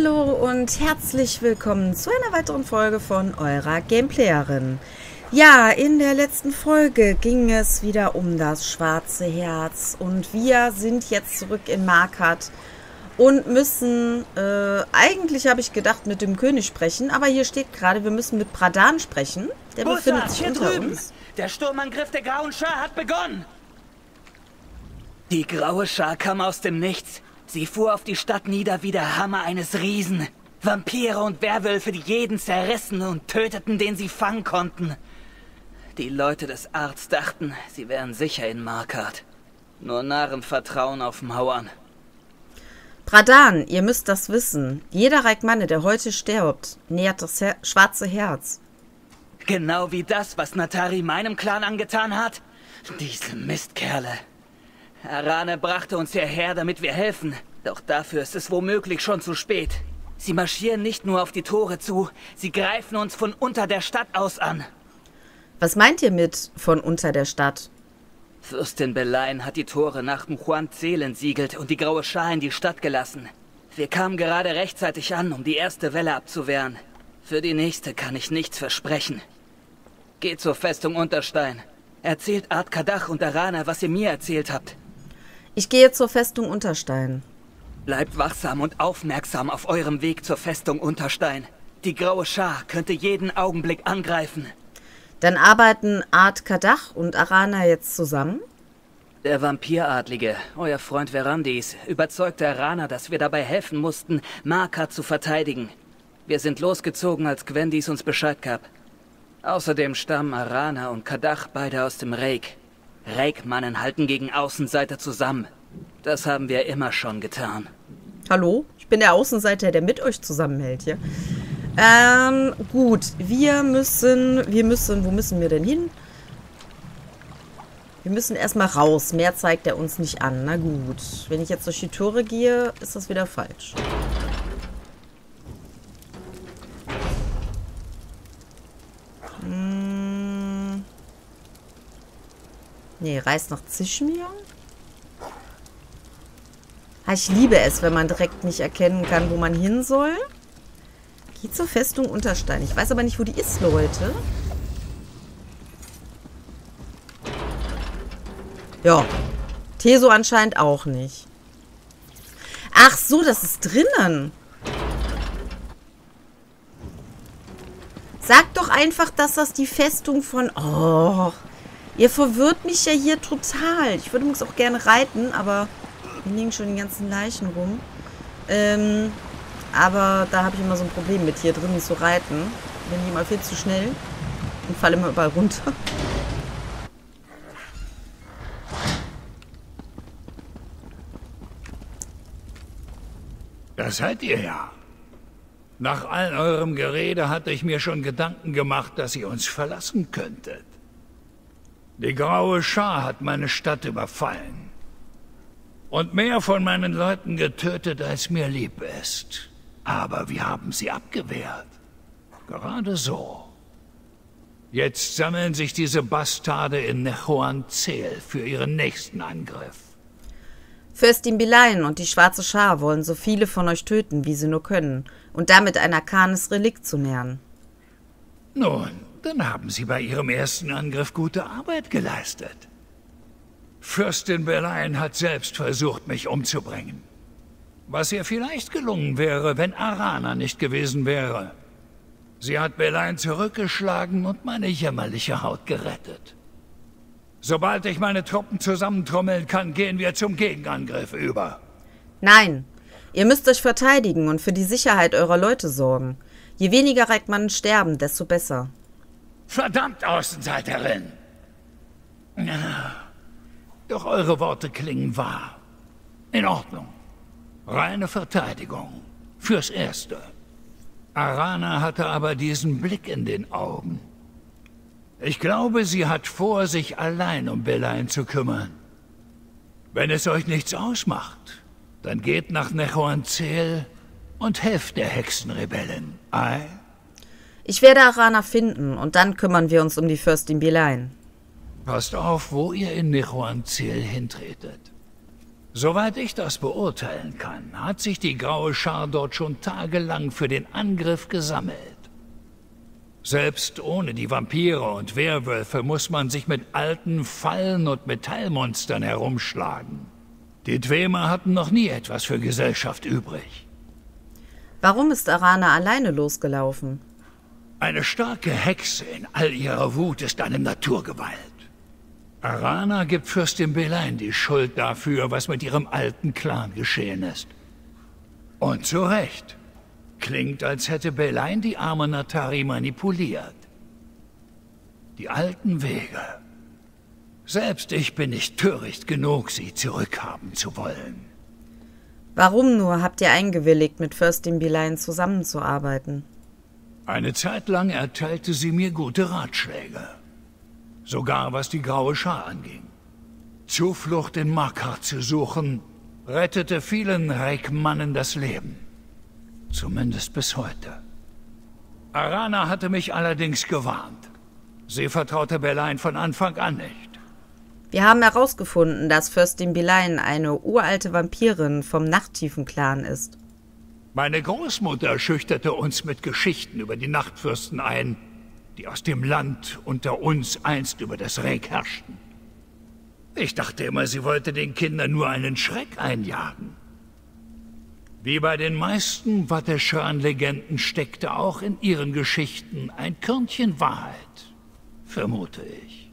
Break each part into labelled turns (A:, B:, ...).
A: Hallo und herzlich willkommen zu einer weiteren Folge von eurer Gameplayerin. Ja, in der letzten Folge ging es wieder um das schwarze Herz und wir sind jetzt zurück in Markarth und müssen, eigentlich habe ich gedacht, mit dem König sprechen, aber hier steht gerade, wir müssen mit Pradan sprechen. Der befindet sich unter uns.
B: Der Sturmangriff der Grauen Schar hat begonnen. Die Graue Schar kam aus dem Nichts. Sie fuhr auf die Stadt nieder wie der Hammer eines Riesen. Vampire und Werwölfe, die jeden zerrissen und töteten, den sie fangen konnten. Die Leute des Arts dachten, sie wären sicher in Markarth. Nur Narren vertrauen auf Mauern.
A: Pradan, ihr müsst das wissen. Jeder Reikmanne, der heute stirbt, nährt das schwarze Herz.
B: Genau wie das, was Natari meinem Clan angetan hat. Diese Mistkerle. Arane brachte uns hierher, damit wir helfen. Doch dafür ist es womöglich schon zu spät. Sie marschieren nicht nur auf die Tore zu, sie greifen uns von unter der Stadt aus an.
A: Was meint ihr mit von unter der Stadt?
B: Fürstin Belain hat die Tore nach Mchuan-Zel entsiegelt und die Graue Schar in die Stadt gelassen. Wir kamen gerade rechtzeitig an, um die erste Welle abzuwehren. Für die nächste kann ich nichts versprechen. Geht zur Festung Unterstein. Erzählt Ard Kadach und Arana, was ihr mir erzählt habt.
A: Ich gehe zur Festung Unterstein.
B: Bleibt wachsam und aufmerksam auf eurem Weg zur Festung Unterstein. Die Graue Schar könnte jeden Augenblick angreifen.
A: Dann arbeiten Ard Kadach und Arana jetzt zusammen?
B: Der Vampiradlige, euer Freund Verandis, überzeugte Arana, dass wir dabei helfen mussten, Markarth zu verteidigen. Wir sind losgezogen, als Gwendis uns Bescheid gab. Außerdem stammen Arana und Kadach beide aus dem Reik. Reikmannen halten gegen Außenseiter zusammen. Das haben wir immer schon getan.
A: Hallo? Ich bin der Außenseiter, der mit euch zusammenhält hier. Gut. Wir müssen, wo müssen wir denn hin? Wir müssen erstmal raus. Mehr zeigt er uns nicht an. Na gut. Wenn ich jetzt durch die Tore gehe, ist das wieder falsch. Nee, Reis nach Zischmir. Ich liebe es, wenn man direkt nicht erkennen kann, wo man hin soll. Geh zur Festung Unterstein. Ich weiß aber nicht, wo die ist, Leute. Ja. Teso anscheinend auch nicht. Ach so, das ist drinnen. Sag doch einfach, dass das die Festung von... Oh... Ihr verwirrt mich ja hier total. Ich würde übrigens auch gerne reiten, aber hier liegen schon die ganzen Leichen rum. Aber da habe ich immer so ein Problem mit, hier drinnen zu reiten. Bin ich immer viel zu schnell und falle immer überall runter.
C: Das seid ihr ja. Nach all eurem Gerede hatte ich mir schon Gedanken gemacht, dass ihr uns verlassen könntet. Die Graue Schar hat meine Stadt überfallen und mehr von meinen Leuten getötet, als mir lieb ist. Aber wir haben sie abgewehrt. Gerade so. Jetzt sammeln sich diese Bastarde in Mchuan-Zel für ihren nächsten Angriff.
A: Fürstin Belain und die Schwarze Schar wollen so viele von euch töten, wie sie nur können, und damit ein arkanes Relikt zu nähern.
C: Nun, dann haben sie bei ihrem ersten Angriff gute Arbeit geleistet. Fürstin Belain hat selbst versucht, mich umzubringen. Was ihr vielleicht gelungen wäre, wenn Arana nicht gewesen wäre. Sie hat Belain zurückgeschlagen und meine jämmerliche Haut gerettet. Sobald ich meine Truppen zusammentrommeln kann, gehen wir zum Gegenangriff über.
A: Nein, ihr müsst euch verteidigen und für die Sicherheit eurer Leute sorgen. Je weniger Reikmannen sterben, desto besser.
C: Verdammt, Außenseiterin! Doch eure Worte klingen wahr. In Ordnung. Reine Verteidigung. Fürs Erste. Arana hatte aber diesen Blick in den Augen. Ich glaube, sie hat vor, sich allein um Belain zu kümmern. Wenn es euch nichts ausmacht, dann geht nach Mchuan-Zel und helft der Hexenrebellen. Ei?
A: Ich werde Arana finden und dann kümmern wir uns um die Fürstin Belain.
C: Passt auf, wo ihr in Mchuan-Zel hintretet. Soweit ich das beurteilen kann, hat sich die Graue Schar dort schon tagelang für den Angriff gesammelt. Selbst ohne die Vampire und Werwölfe muss man sich mit alten Fallen und Metallmonstern herumschlagen. Die Dwemer hatten noch nie etwas für Gesellschaft übrig.
A: Warum ist Arana alleine losgelaufen?
C: Eine starke Hexe in all ihrer Wut ist eine Naturgewalt. Arana gibt Fürstin Belein die Schuld dafür, was mit ihrem alten Clan geschehen ist. Und zu Recht. Klingt, als hätte Belein die arme Natari manipuliert. Die alten Wege. Selbst ich bin nicht töricht genug, sie zurückhaben zu wollen.
A: Warum nur habt ihr eingewilligt, mit Fürstin Belein zusammenzuarbeiten?
C: Eine Zeit lang erteilte sie mir gute Ratschläge. Sogar was die Graue Schar anging. Zuflucht in Makar zu suchen, rettete vielen Reikmannen das Leben. Zumindest bis heute. Arana hatte mich allerdings gewarnt. Sie vertraute Belein von Anfang an nicht.
A: Wir haben herausgefunden, dass Fürstin Belein eine uralte Vampirin vom Nachttiefen-Clan ist.
C: Meine Großmutter schüchterte uns mit Geschichten über die Nachtfürsten ein, die aus dem Land unter uns einst über das Reik herrschten. Ich dachte immer, sie wollte den Kindern nur einen Schreck einjagen. Wie bei den meisten Watteschran-Legenden steckte auch in ihren Geschichten ein Körnchen Wahrheit, vermute ich.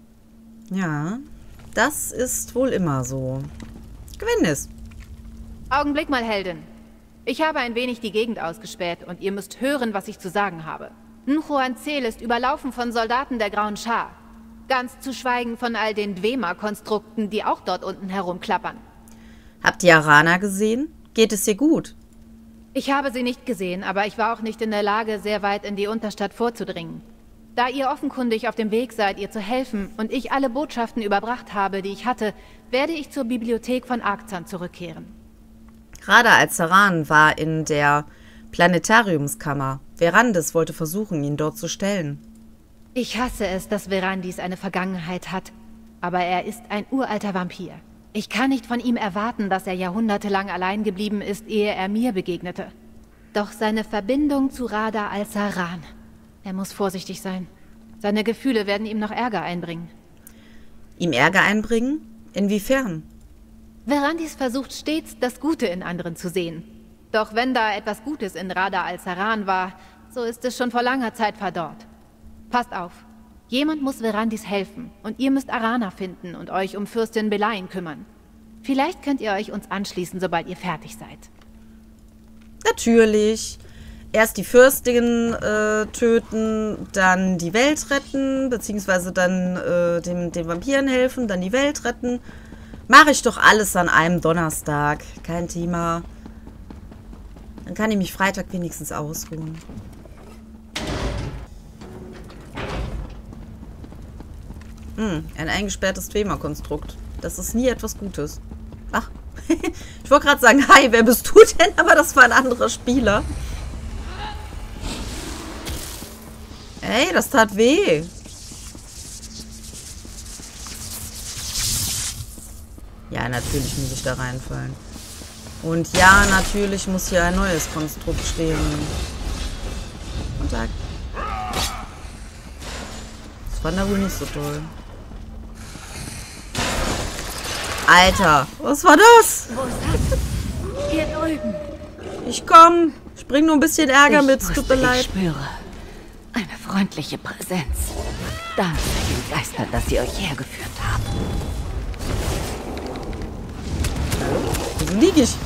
A: Ja, das ist wohl immer so. Gwynnis.
D: Augenblick mal, Heldin. Ich habe ein wenig die Gegend ausgespäht und ihr müsst hören, was ich zu sagen habe. Nchuanzeel ist überlaufen von Soldaten der Grauen Schar. Ganz zu schweigen von all den Dwemer-Konstrukten, die auch dort unten herumklappern.
A: Habt ihr Arana gesehen? Geht es ihr gut?
D: Ich habe sie nicht gesehen, aber ich war auch nicht in der Lage, sehr weit in die Unterstadt vorzudringen. Da ihr offenkundig auf dem Weg seid, ihr zu helfen und ich alle Botschaften überbracht habe, die ich hatte, werde ich zur Bibliothek von Arkzan zurückkehren.
A: Gerade als Saran war in der Planetariumskammer. Verandis wollte versuchen, ihn dort zu stellen.
D: Ich hasse es, dass Verandis eine Vergangenheit hat, aber er ist ein uralter Vampir. Ich kann nicht von ihm erwarten, dass er jahrhundertelang allein geblieben ist, ehe er mir begegnete. Doch seine Verbindung zu Rada al-Saran. Er muss vorsichtig sein. Seine Gefühle werden ihm noch Ärger einbringen.
A: Ihm Ärger einbringen? Inwiefern?
D: Verandis versucht stets, das Gute in anderen zu sehen. Doch wenn da etwas Gutes in Rada al-Saran war, so ist es schon vor langer Zeit verdorrt. Passt auf. Jemand muss Verandis helfen und ihr müsst Arana finden und euch um Fürstin Belein kümmern. Vielleicht könnt ihr euch uns anschließen, sobald ihr fertig seid.
A: Natürlich. Erst die Fürstin töten, dann die Welt retten, beziehungsweise dann den Vampiren helfen, dann die Welt retten. Mache ich doch alles an einem Donnerstag. Kein Thema. Dann kann ich mich Freitag wenigstens ausruhen. Ein eingesperrtes Dwemer-Konstrukt. Das ist nie etwas Gutes. Ach, ich wollte gerade sagen, hi, wer bist du denn? Aber das war ein anderer Spieler. Ey, das tat weh. Ja, natürlich muss ich da reinfallen. Und ja, natürlich muss hier ein neues Konstrukt stehen. Guten Tag. Das fand er wohl nicht so toll. Alter, was war das?
E: Wo ist das? Hier drüben.
A: Ich komm. Ich bring nur ein bisschen Ärger mit. Tut mir
E: Ich
A: leid.
E: spüre eine freundliche Präsenz. Danke den Geistern, dass sie euch hergeführt haben.
A: Wo lieg ich?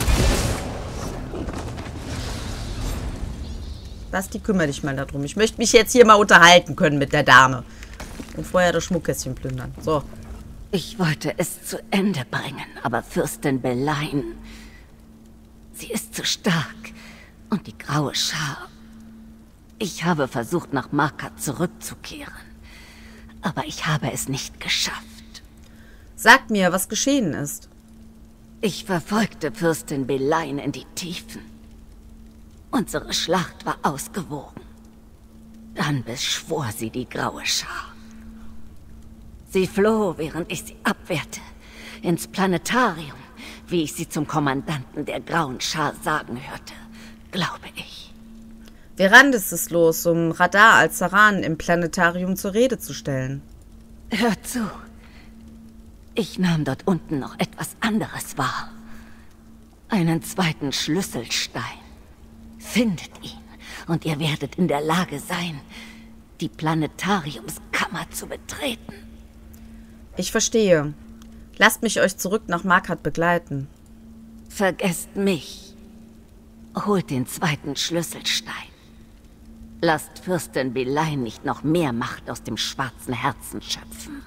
A: Basti, kümmere dich mal darum. Ich möchte mich jetzt hier mal unterhalten können mit der Dame. Und vorher das Schmuckkästchen plündern. So.
E: Ich wollte es zu Ende bringen, aber Fürstin Belein... Sie ist zu stark. Und die Graue Schar... Ich habe versucht, nach Makar zurückzukehren. Aber ich habe es nicht geschafft.
A: Sag mir, was geschehen ist.
E: Ich verfolgte Fürstin Belein in die Tiefen. Unsere Schlacht war ausgewogen. Dann beschwor sie die Graue Schar. Sie floh, während ich sie abwehrte, ins Planetarium, wie ich sie zum Kommandanten der Grauen Schar sagen hörte, glaube ich.
A: Verandes ist los, um Radar als Saran im Planetarium zur Rede zu stellen.
E: Hört zu. Ich nahm dort unten noch etwas anderes wahr. Einen zweiten Schlüsselstein. Findet ihn und ihr werdet in der Lage sein, die Planetariumskammer zu betreten.
A: Ich verstehe. Lasst mich euch zurück nach Markart begleiten.
E: Vergesst mich. Holt den zweiten Schlüsselstein. Lasst Fürstin Belein nicht noch mehr Macht aus dem schwarzen Herzen schöpfen.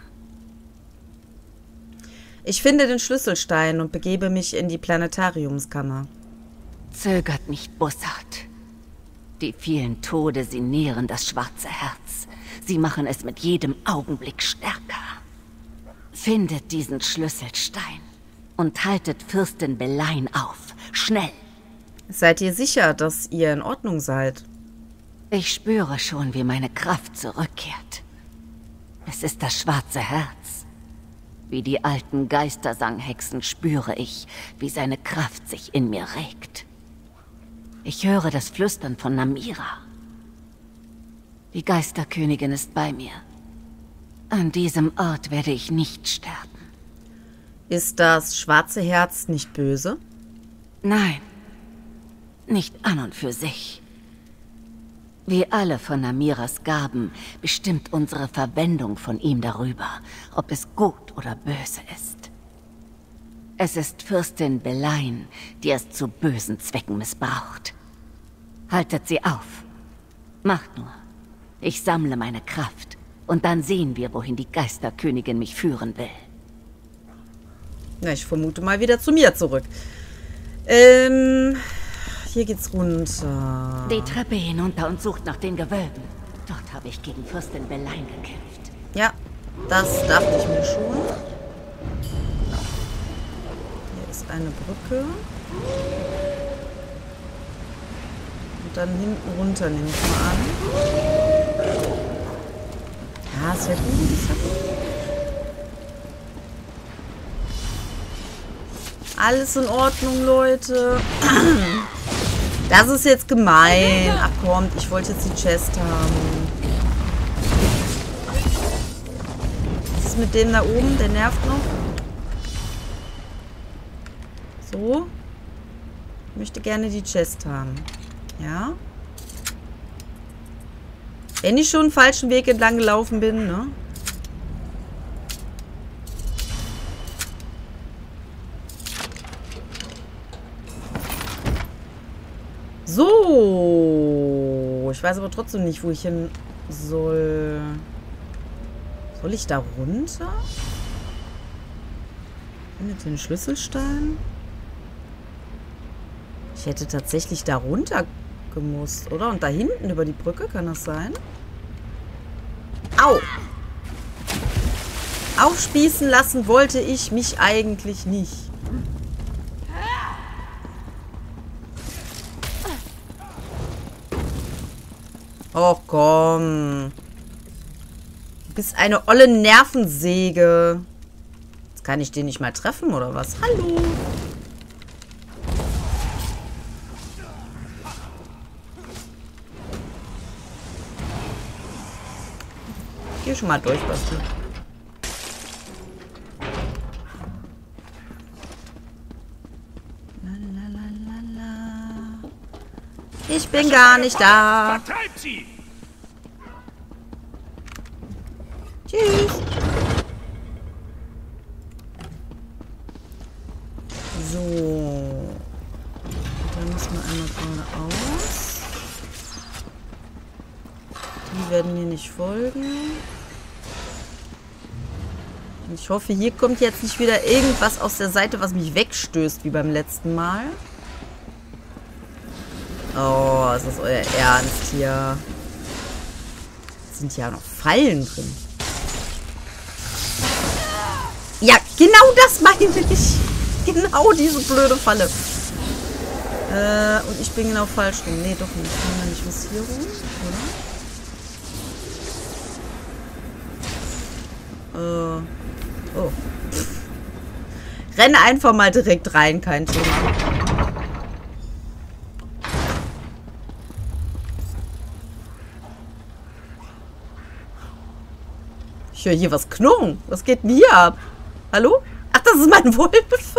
A: Ich finde den Schlüsselstein und begebe mich in die Planetariumskammer.
E: Zögert nicht, Bussard. Die vielen Tode, sie nähren das schwarze Herz. Sie machen es mit jedem Augenblick stärker. Findet diesen Schlüsselstein und haltet Fürstin Belein auf. Schnell!
A: Seid ihr sicher, dass ihr in Ordnung seid?
E: Ich spüre schon, wie meine Kraft zurückkehrt. Es ist das schwarze Herz. Wie die alten Geistersanghexen spüre ich, wie seine Kraft sich in mir regt. Ich höre das Flüstern von Namira. Die Geisterkönigin ist bei mir. An diesem Ort werde ich nicht sterben.
A: Ist das schwarze Herz nicht böse?
E: Nein, nicht an und für sich. Wie alle von Namiras Gaben bestimmt unsere Verwendung von ihm darüber, ob es gut oder böse ist. Es ist Fürstin Belein, die es zu bösen Zwecken missbraucht. Haltet sie auf. Macht nur. Ich sammle meine Kraft und dann sehen wir, wohin die Geisterkönigin mich führen will.
A: Na, ich vermute mal wieder zu mir zurück. Hier geht's runter.
E: Die Treppe hinunter und sucht nach den Gewölben. Dort habe ich gegen Fürstin Belein gekämpft.
A: Ja, das dachte ich mir schon. Hier ist eine Brücke. Und dann hinten runter, nehme ich mal an. Ja, ist ja gut, ist ja gut. Alles in Ordnung, Leute. Das ist jetzt gemein. Ach kommt, ich wollte jetzt die Chest haben. Was ist mit dem da oben? Der nervt noch. So. Ich möchte gerne die Chest haben. Ja. Wenn ich schon einen falschen Weg entlang gelaufen bin, ne? So. Ich weiß aber trotzdem nicht, wo ich hin soll. Soll ich da runter? Findet den Schlüsselstein? Ich hätte tatsächlich da runter gemusst, oder? Und da hinten über die Brücke, kann das sein? Au! Aufspießen lassen wollte ich mich eigentlich nicht. Och komm. Du bist eine olle Nervensäge. Jetzt kann ich den nicht mal treffen, oder was? Hallo. Geh schon mal durch, Basti. Ich bin gar nicht da.
C: Vertreibt sie!
A: Tschüss. So. Dann müssen wir einmal geradeaus. Die werden mir nicht folgen. Und ich hoffe, hier kommt jetzt nicht wieder irgendwas aus der Seite, was mich wegstößt, wie beim letzten Mal. Oh, ist das euer Ernst hier? Sind ja noch Fallen drin. Ja, genau das meine ich. Genau diese blöde Falle. Und ich bin genau falsch rum. Nee, doch nicht. Kann man nicht was hier rum, oder? Oh. renn einfach mal direkt rein, kein Thema. Ich höre hier was knurren. Was geht denn hier ab? Hallo? Ach, das ist mein Wolf.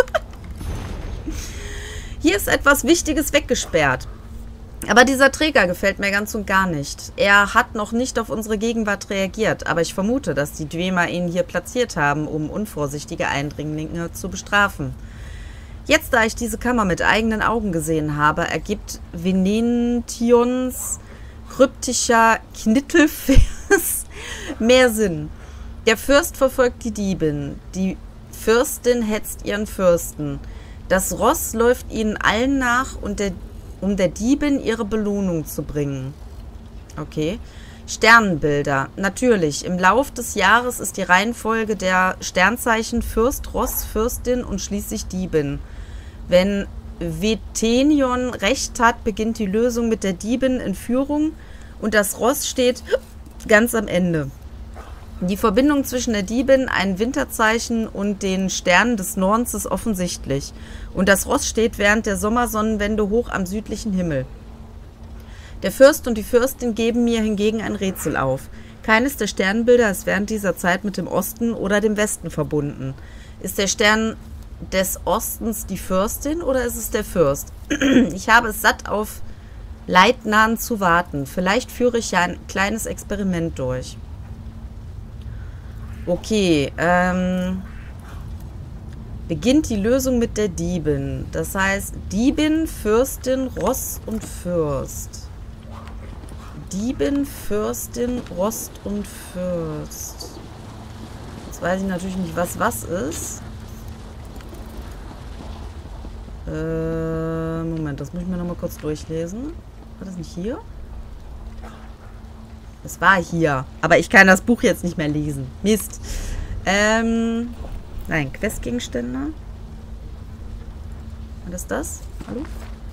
A: Hier ist etwas Wichtiges weggesperrt. Aber dieser Träger gefällt mir ganz und gar nicht. Er hat noch nicht auf unsere Gegenwart reagiert, aber ich vermute, dass die Dwemer ihn hier platziert haben, um unvorsichtige Eindringlinge zu bestrafen. Jetzt, da ich diese Kammer mit eigenen Augen gesehen habe, ergibt Venentions kryptischer Knittelvers mehr Sinn. Der Fürst verfolgt die Diebin. Die Fürstin hetzt ihren Fürsten. Das Ross läuft ihnen allen nach und um der Diebin ihre Belohnung zu bringen. Okay. Sternenbilder. Natürlich, im Lauf des Jahres ist die Reihenfolge der Sternzeichen Fürst, Ross, Fürstin und schließlich Diebin. Wenn Vetenion recht hat, beginnt die Lösung mit der Diebin in Führung und das Ross steht ganz am Ende. Die Verbindung zwischen der Diebin, einem Winterzeichen und den Sternen des Nordens ist offensichtlich. Und das Ross steht während der Sommersonnenwende hoch am südlichen Himmel. Der Fürst und die Fürstin geben mir hingegen ein Rätsel auf. Keines der Sternbilder ist während dieser Zeit mit dem Osten oder dem Westen verbunden. Ist der Stern des Ostens die Fürstin oder ist es der Fürst? Ich habe es satt, auf Leitnahen zu warten. Vielleicht führe ich ja ein kleines Experiment durch. Okay, beginnt die Lösung mit der Diebin. Das heißt, Diebin, Fürstin, Ross und Fürst. Diebin, Fürstin, Ross und Fürst. Jetzt weiß ich natürlich nicht, was ist. Moment, das muss ich mir nochmal kurz durchlesen. War das nicht hier? Es war hier. Aber ich kann das Buch jetzt nicht mehr lesen. Mist. Nein, Questgegenstände. Was ist das? Hallo?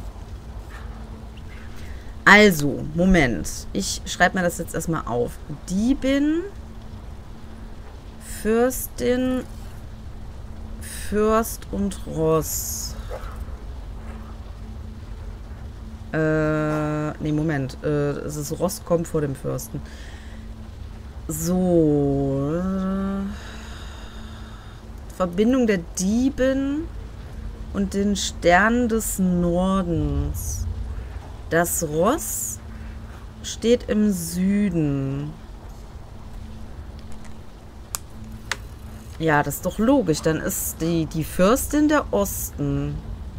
A: Also, Moment. Ich schreibe mir das jetzt erstmal auf. Diebin, Fürstin, Fürst und Ross. Nee, Moment. Es ist Ross kommt vor dem Fürsten. So. Verbindung der Diebin und den Sternen des Nordens. Das Ross steht im Süden. Ja, das ist doch logisch. Dann ist die Fürstin der Osten.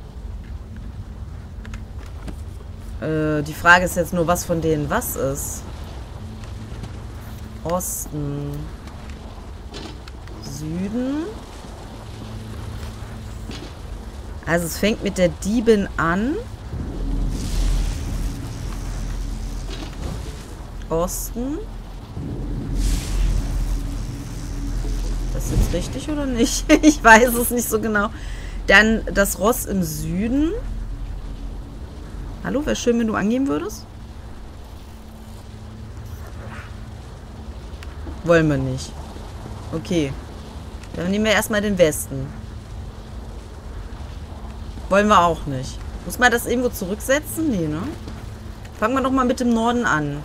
A: Die Frage ist jetzt nur, was von denen was ist. Osten. Süden. Also es fängt mit der Diebin an. Osten. Das ist jetzt richtig oder nicht? Ich weiß es nicht so genau. Dann das Ross im Süden. Hallo, wäre schön, wenn du angeben würdest. Wollen wir nicht. Okay. Dann nehmen wir erstmal den Westen. Wollen wir auch nicht. Muss man das irgendwo zurücksetzen? Nee, ne? Fangen wir doch mal mit dem Norden an.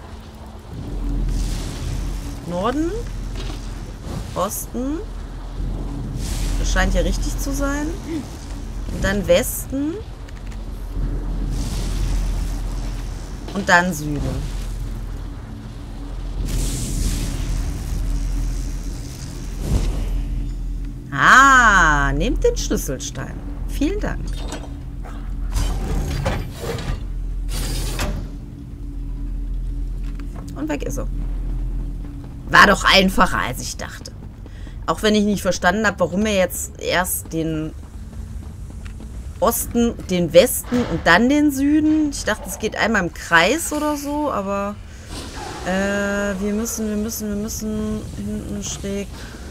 A: Norden. Osten. Das scheint ja richtig zu sein. Und dann Westen. Und dann Süden. Ah, nehmt den Schlüsselstein. Vielen Dank. Und weg ist er. War doch einfacher, als ich dachte. Auch wenn ich nicht verstanden habe, warum er jetzt erst den Osten, den Westen und dann den Süden. Ich dachte, es geht einmal im Kreis oder so, aber wir müssen hinten schräg.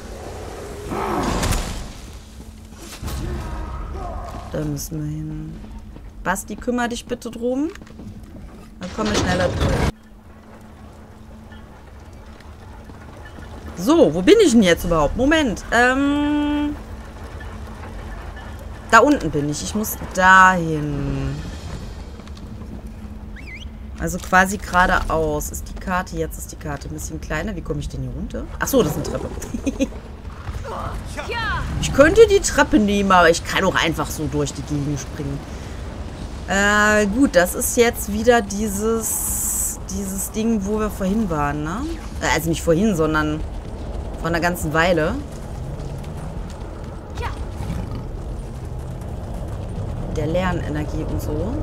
A: Da müssen wir hin. Basti, kümmere dich bitte drum. Dann kommen wir schneller durch. So, wo bin ich denn jetzt überhaupt? Moment. Da unten bin ich. Ich muss dahin. Also quasi geradeaus. Ist die Karte, jetzt ist die Karte ein bisschen kleiner. Wie komme ich denn hier runter? Achso, das ist eine Treppe. Ich könnte die Treppe nehmen, aber ich kann auch einfach so durch die Gegend springen. Gut, das ist jetzt wieder dieses Ding, wo wir vorhin waren, ne? Also nicht vorhin, sondern vor einer ganzen Weile. Der Lernenergie und so.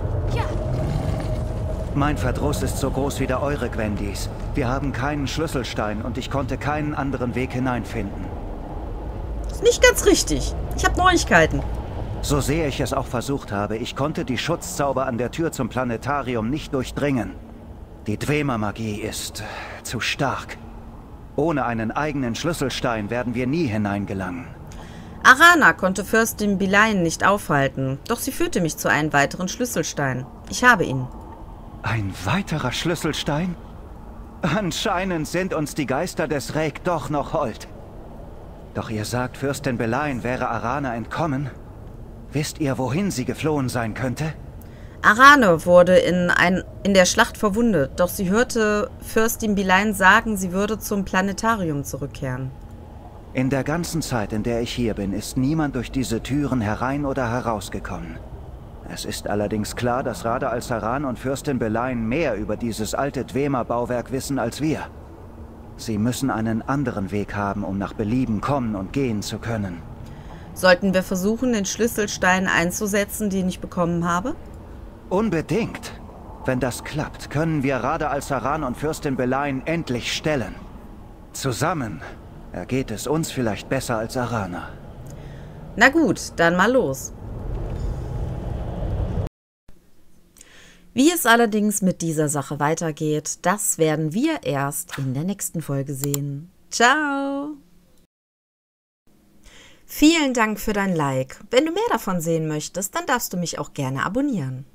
F: Mein Verdruss ist so groß wie der eure, Gwendys. Wir haben keinen Schlüsselstein und ich konnte keinen anderen Weg hineinfinden.
A: Ist nicht ganz richtig. Ich habe Neuigkeiten.
F: So sehr ich es auch versucht habe, ich konnte die Schutzzauber an der Tür zum Planetarium nicht durchdringen. Die Dwemer-Magie ist zu stark. Ohne einen eigenen Schlüsselstein werden wir nie hineingelangen.
A: Arana konnte Fürstin Belein nicht aufhalten, doch sie führte mich zu einem weiteren Schlüsselstein. Ich habe ihn.
F: Ein weiterer Schlüsselstein? Anscheinend sind uns die Geister des Reik doch noch hold. Doch ihr sagt, Fürstin Belein wäre Arana entkommen? Wisst ihr, wohin sie geflohen sein könnte?
A: Arane wurde in der Schlacht verwundet, doch sie hörte Fürstin Belein sagen, sie würde zum Planetarium zurückkehren.
F: In der ganzen Zeit, in der ich hier bin, ist niemand durch diese Türen herein oder herausgekommen. Es ist allerdings klar, dass Rada al-Saran und Fürstin Belein mehr über dieses alte Dwemer-Bauwerk wissen als wir. Sie müssen einen anderen Weg haben, um nach Belieben kommen und gehen zu können.
A: Sollten wir versuchen, den Schlüsselstein einzusetzen, den ich bekommen habe?
F: Unbedingt. Wenn das klappt, können wir Rada al-Saran und Fürstin Belein endlich stellen. Zusammen ergeht es uns vielleicht besser als Arana.
A: Na gut, dann mal los. Wie es allerdings mit dieser Sache weitergeht, das werden wir erst in der nächsten Folge sehen. Ciao! Vielen Dank für dein Like. Wenn du mehr davon sehen möchtest, dann darfst du mich auch gerne abonnieren.